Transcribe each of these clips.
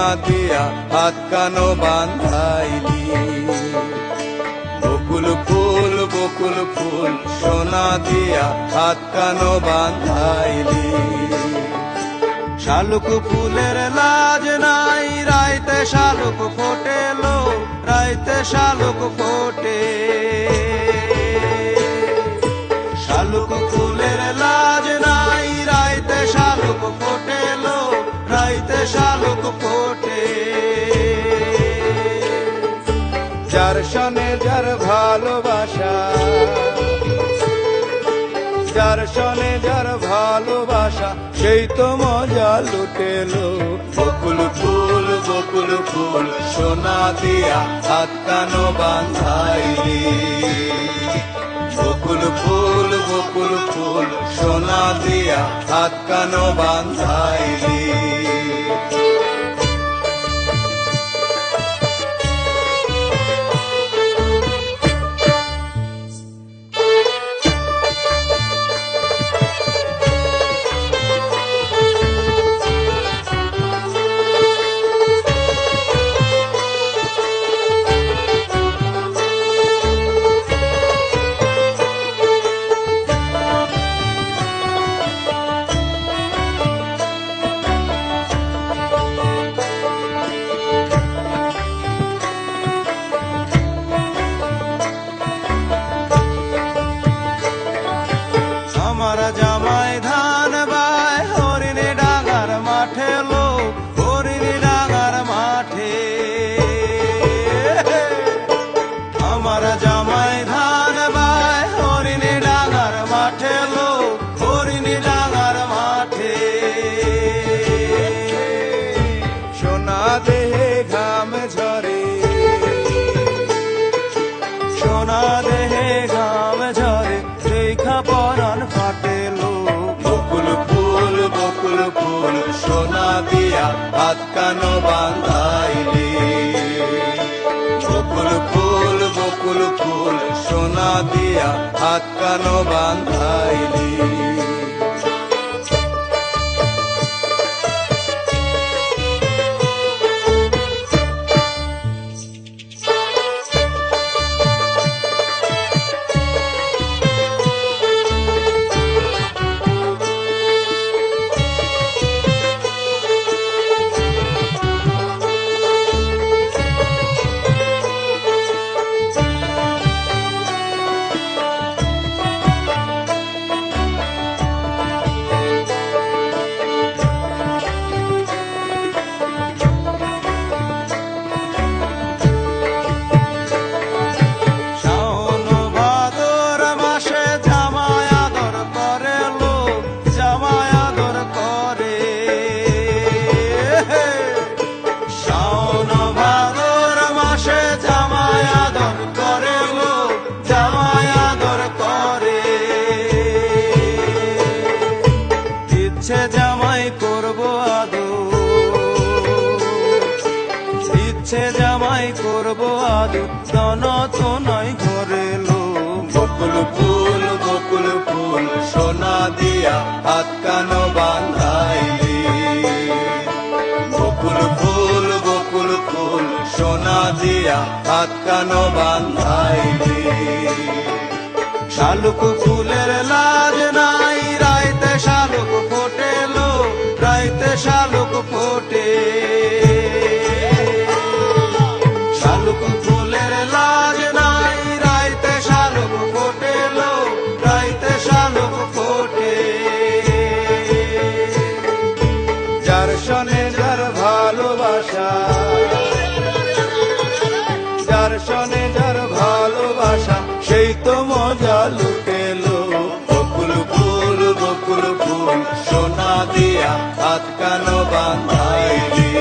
দিয়া হাত কানো বান্ধাইলি। বকুল ফুল সোনা দিয়া হাত কানো বান্ধাইলি। শালুক ফুলের লাজ নাই রাইতে শালুক ফোটেলো, রাইতে শালুক ফোটে। শালুক ফুলের লাজ নাই রাইতে শালুক ফোটেলো, রাইতে শালুক ফোটে। যার সনে যার ভালোবাসা, যার সনে যার ভালোবাসা সেই তো মজা লুটেলো। বকুল ফুল সোনা দিয়া হাত কানো বান্ধাইলি। বকুল ফুল সোনা দিয়া হাত কানো বান্ধাইলি। আমার জামাই ধান বায় হরিণী ডাঙার মাঠে লো, হরিণী ডাঙার মাঠে। আমার জামাই ধান বায় হরিণী ডাঙার মাঠে লো, হরিণী ডাঙার মাঠে। সোনা দেহে ঘাম ঝরে, সোনা দেহে ঘাম ঝরে, দেখা পরাণ ফাটেলো। বকুল ফুল সোনা দিয়া হাত কানো বান্ধাইলি। বকুল ফুল সোনা দিয়া হাত কানো বান্ধাইলি। ইচ্ছে জামাই করবো আদর, ইচ্ছে জামাই করবো আদর, দন তো নয় ঘরে লো। বকুল ফুল সোনা দিয়া হাত কানো বান্ধাইলি। বকুল ফুল সোনা দিয়া হাত কানো বান্ধাইলি। শালুক ফুলের লাজ নাই রাইতে শালুক ফোটেলো, রাইতে শালুক ফোটে। শালুক ফুলের লাজ নাই রাইতে শালুক ফোটেলো, রাইতে শালুক ফোটে। যার সনে যার ভালোবাসা, যার সনে যার ভালোবাসা সেই তো মজা লুটেলো। বকুল ফুল সোনা দিয়া হাত কানো বান্ধাইলি।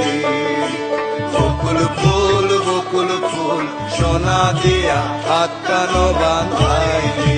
বকুল ফুল সোনা দিয়া হাত কানো বান্ধাইলি।